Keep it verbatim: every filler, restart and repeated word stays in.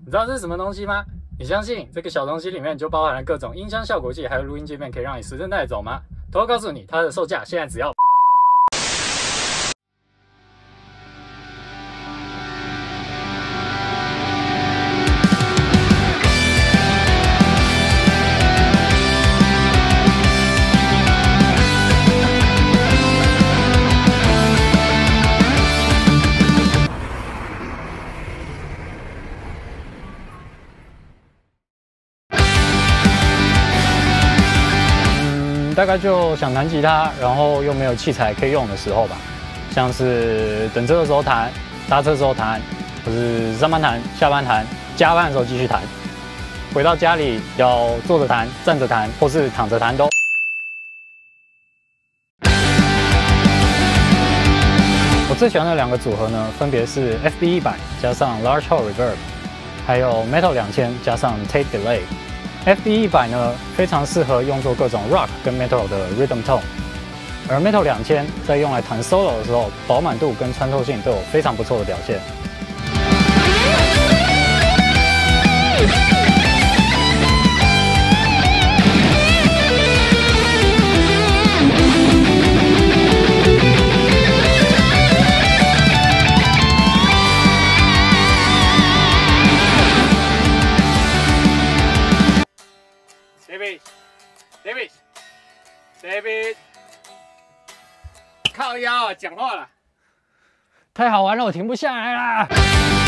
你知道这是什么东西吗？你相信这个小东西里面就包含了各种音箱效果器，还有录音界面，可以让你随身带走吗？偷偷告诉你，它的售价现在只要。大概就想弹吉他，然后又没有器材可以用的时候吧，像是等车的时候弹，搭车的时候弹，或是上班弹、下班弹、加班的时候继续弹，回到家里要坐着弹、站着弹，或是躺着弹都。我最喜欢的两个组合呢，分别是 F B 一百加上 Large Hole Reverb， 还有 Metal 两千加上 Tape Delay。F B 一百呢，非常适合用作各种 rock 跟 metal 的 rhythm tone， 而 Metal 两千在用来弹 solo 的时候，饱满度跟穿透性都有非常不错的表现。David，David，David， 靠腰啊，讲话了，太好玩了，我停不下来啦！